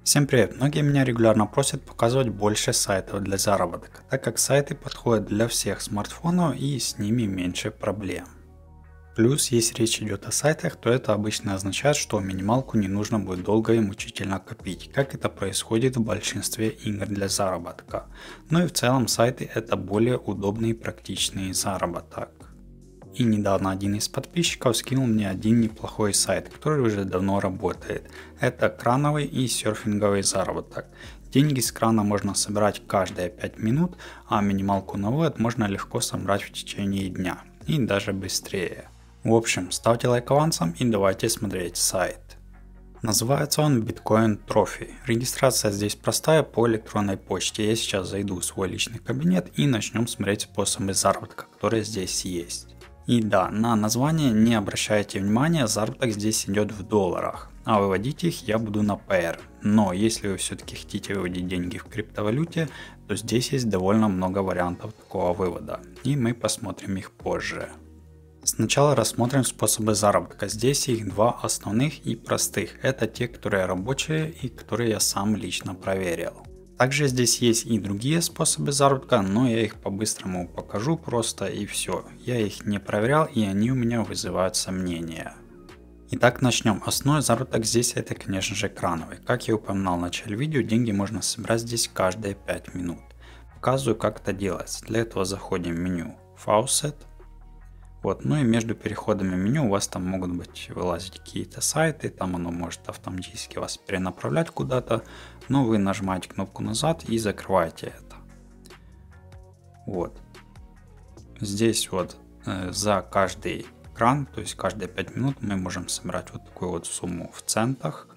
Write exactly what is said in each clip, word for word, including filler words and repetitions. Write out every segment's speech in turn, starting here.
Всем привет! Многие меня регулярно просят показывать больше сайтов для заработка, так как сайты подходят для всех смартфонов и с ними меньше проблем. Плюс, если речь идет о сайтах, то это обычно означает, что минималку не нужно будет долго и мучительно копить, как это происходит в большинстве игр для заработка. Ну и в целом сайты это более удобный и практичный заработок. И недавно один из подписчиков скинул мне один неплохой сайт, который уже давно работает. Это крановый и серфинговый заработок. Деньги с крана можно собирать каждые пять минут, а минималку на вывод можно легко собрать в течение дня. И даже быстрее. В общем, ставьте лайк авансом и давайте смотреть сайт. Называется он Bitcoin Trophy. Регистрация здесь простая по электронной почте. Я сейчас зайду в свой личный кабинет и начнем смотреть способы заработка, которые здесь есть. И да, на название не обращайте внимания, заработок здесь идет в долларах, а выводить их я буду на Payeer. Но если вы все-таки хотите выводить деньги в криптовалюте, то здесь есть довольно много вариантов такого вывода, и мы посмотрим их позже. Сначала рассмотрим способы заработка. Здесь их два основных и простых. Это те, которые рабочие и которые я сам лично проверил. Также здесь есть и другие способы заработка, но я их по-быстрому покажу просто и все. Я их не проверял и они у меня вызывают сомнения. Итак, начнем. Основной заработок здесь это, конечно же, крановый. Как я упоминал в начале видео, деньги можно собирать здесь каждые пять минут. Показываю, как это делается. Для этого заходим в меню Faucet. Вот, ну и между переходами меню у вас там могут быть вылазить какие-то сайты, там оно может автоматически вас перенаправлять куда-то, но вы нажимаете кнопку назад и закрываете это. Вот. Здесь вот э, за каждый кран, то есть каждые пять минут мы можем собирать вот такую вот сумму в центах.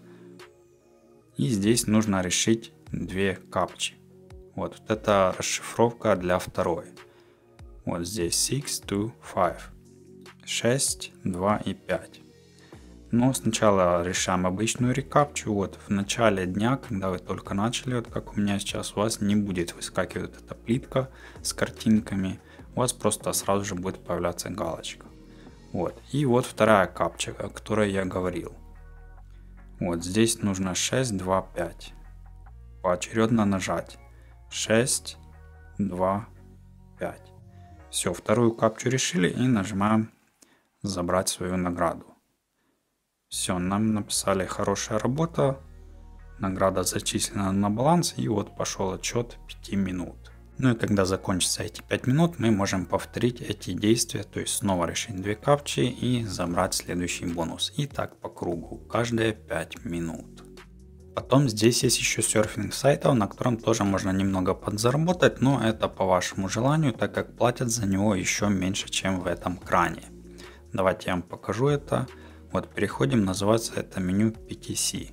И здесь нужно решить две капчи. Вот, вот это расшифровка для второй. Вот здесь шесть, два, пять. шесть, два и пять. Но сначала решаем обычную рекапчу. Вот в начале дня, когда вы только начали, вот как у меня сейчас, у вас не будет выскакивать эта плитка с картинками. У вас просто сразу же будет появляться галочка. Вот. И вот вторая капча, о которой я говорил. Вот здесь нужно шесть, два, пять. Поочередно нажать. шесть, два, пять. Все, вторую капчу решили и нажимаем забрать свою награду. Все, нам написали хорошая работа, награда зачислена на баланс и вот пошел отчет пяти минут. Ну и когда закончатся эти пять минут, мы можем повторить эти действия, то есть снова решить две капчи и забрать следующий бонус. И так по кругу, каждые пять минут. Потом здесь есть еще серфинг сайтов, на котором тоже можно немного подзаработать, но это по вашему желанию, так как платят за него еще меньше, чем в этом кране. Давайте я вам покажу это. Вот переходим, называется это меню пи ти си.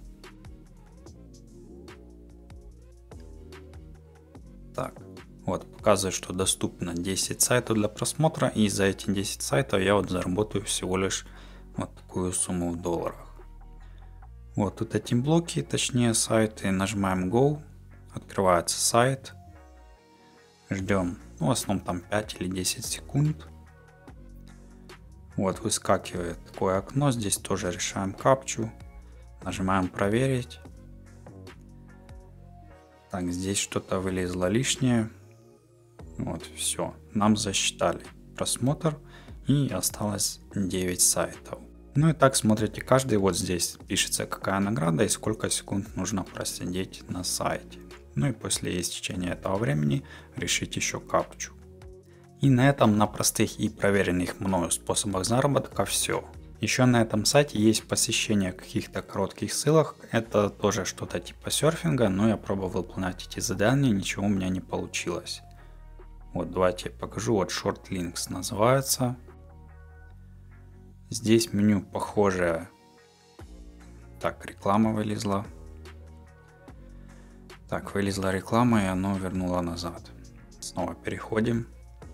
Так, вот показывает, что доступно десять сайтов для просмотра, и за эти десять сайтов я вот заработаю всего лишь вот такую сумму в долларах. Вот тут эти блоки, точнее сайты, нажимаем Go, открывается сайт, ждем, ну, в основном там пять или десять секунд. Вот выскакивает такое окно, здесь тоже решаем капчу, нажимаем проверить. Так, здесь что-то вылезло лишнее. Вот, все, нам засчитали просмотр и осталось девять сайтов. Ну и так смотрите каждый, вот здесь пишется какая награда и сколько секунд нужно просидеть на сайте. Ну и после истечения этого времени решить еще капчу. И на этом на простых и проверенных мною способах заработка все. Еще на этом сайте есть посещение каких-то коротких ссылок, это тоже что-то типа серфинга, но я пробовал выполнять эти задания, ничего у меня не получилось. Вот давайте я покажу, вот Short Links называется. Здесь меню похожее. Так, реклама вылезла. Так, вылезла реклама и оно вернуло назад. Снова переходим.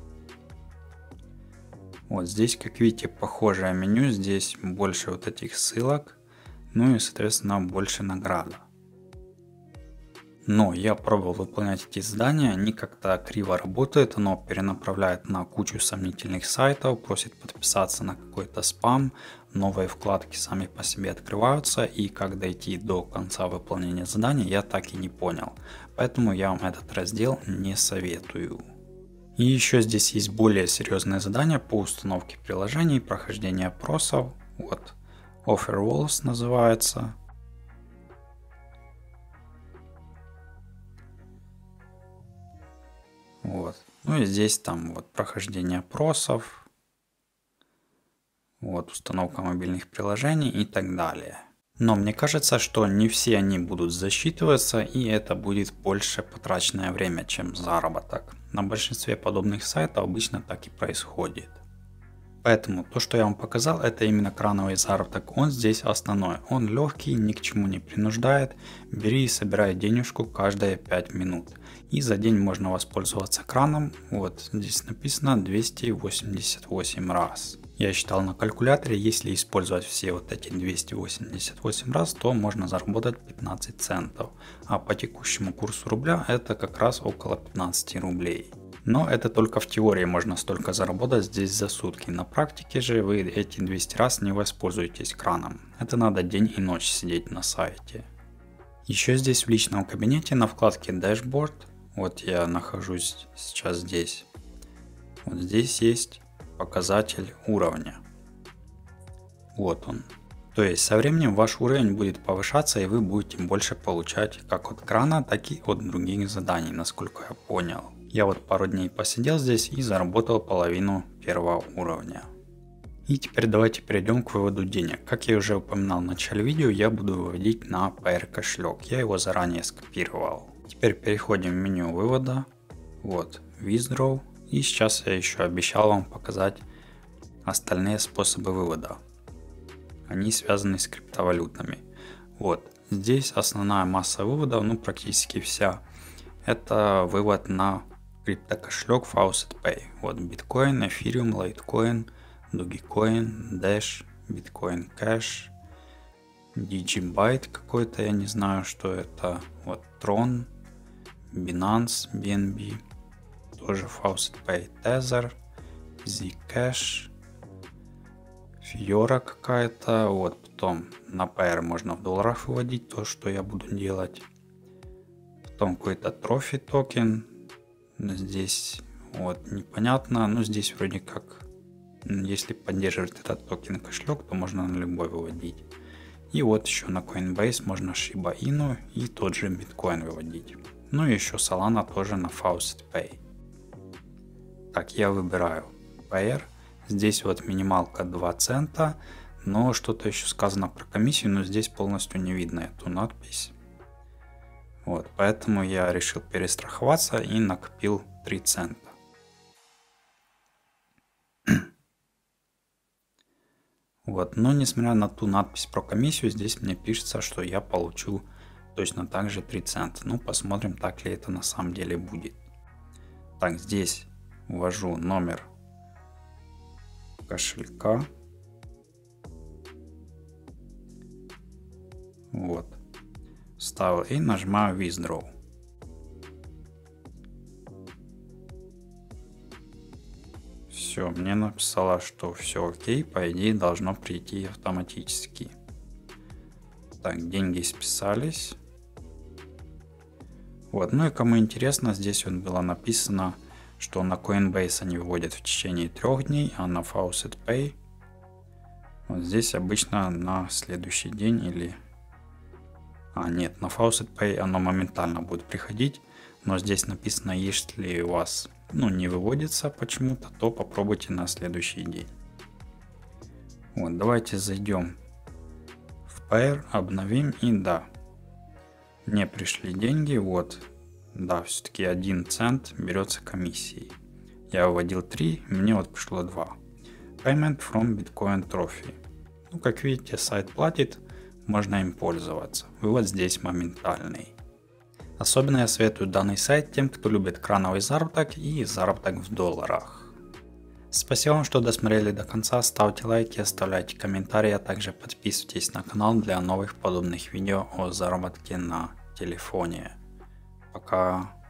Вот здесь, как видите, похожее меню. Здесь больше вот этих ссылок. Ну и, соответственно, больше награда. Но я пробовал выполнять эти задания, они как-то криво работают, оно перенаправляет на кучу сомнительных сайтов, просит подписаться на какой-то спам, новые вкладки сами по себе открываются, и как дойти до конца выполнения задания я так и не понял. Поэтому я вам этот раздел не советую. И еще здесь есть более серьезные задания по установке приложений, прохождению опросов. Вот, Offer Walls называется. Вот. Ну и здесь там вот прохождение опросов, вот установка мобильных приложений и так далее. Но мне кажется, что не все они будут засчитываться, и это будет больше потраченное время, чем заработок. На большинстве подобных сайтов обычно так и происходит. Поэтому то, что я вам показал, это именно крановый заработок. Он здесь основной. Он легкий, ни к чему не принуждает. Бери и собирай денежку каждые пять минут. И за день можно воспользоваться краном. Вот здесь написано двести восемьдесят восемь раз. Я считал на калькуляторе, если использовать все вот эти двести восемьдесят восемь раз, то можно заработать пятнадцать центов. А по текущему курсу рубля это как раз около пятнадцать рублей. Но это только в теории можно столько заработать здесь за сутки. На практике же вы эти двести раз не воспользуетесь краном. Это надо день и ночь сидеть на сайте. Еще здесь в личном кабинете на вкладке Dashboard, вот я нахожусь сейчас здесь, вот здесь есть показатель уровня. Вот он. То есть со временем ваш уровень будет повышаться, и вы будете больше получать как от крана, так и от других заданий, насколько я понял. Я вот пару дней посидел здесь и заработал половину первого уровня. И теперь давайте перейдем к выводу денег. Как я уже упоминал в начале видео, я буду выводить на Payeer кошелек. Я его заранее скопировал. Теперь переходим в меню вывода. Вот, Withdraw. И сейчас я еще обещал вам показать остальные способы вывода. Они связаны с криптовалютами. Вот, здесь основная масса выводов, ну практически вся. Это вывод на криптокошелек Faucet Pay. Вот Bitcoin, Ethereum, Litecoin, Dogecoin, Dash, Bitcoin Cash, Digibyte какой-то, я не знаю, что это. Вот Tron, Binance, би эн би, тоже Faucet Pay, Tether, Zcash, Fiora какая-то. Вот потом на Payeer можно в долларах выводить, то, что я буду делать. Потом какой-то Trophy токен. Здесь вот непонятно, но здесь вроде как, если поддерживает этот токен кошелек, то можно на любой выводить. И вот еще на Coinbase можно Shiba Inu и тот же биткоин выводить. Ну и еще Solana тоже на Faucet Pay. Так, я выбираю Payeer. Здесь вот минималка два цента, но что-то еще сказано про комиссию, но здесь полностью не видно эту надпись. Вот, поэтому я решил перестраховаться и накопил три цента. Вот, но несмотря на ту надпись про комиссию, здесь мне пишется, что я получу точно так же три цента. Ну, посмотрим, так ли это на самом деле будет. Так, здесь ввожу номер кошелька. Вот. Ставил и нажимаю Withdraw. Все, мне написало, что все окей, по идее должно прийти автоматически. Так, деньги списались. Вот, ну и кому интересно, здесь вот было написано, что на Coinbase они выводят в течение трех дней, а на Faucet Pay вот здесь обычно на следующий день или... А, нет, на Faucet Pay оно моментально будет приходить, но здесь написано, если у вас ну, не выводится почему-то, то попробуйте на следующий день. Вот, давайте зайдем в Payeer, обновим и да, мне пришли деньги, вот, да, все-таки один цент берется комиссией. Я выводил три, мне вот пришло два. Payment from Bitcoin Trophy. Ну, как видите, сайт платит, можно им пользоваться. Вывод здесь моментальный. Особенно я советую данный сайт тем, кто любит крановый заработок и заработок в долларах. Спасибо вам, что досмотрели до конца. Ставьте лайки, оставляйте комментарии, а также подписывайтесь на канал для новых подобных видео о заработке на телефоне. Пока.